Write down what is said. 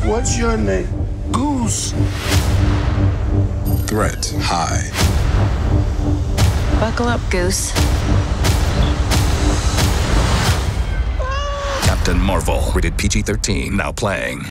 What's your name? Goose. Threat high. Buckle up, Goose. Captain Marvel, rated PG-13, now playing.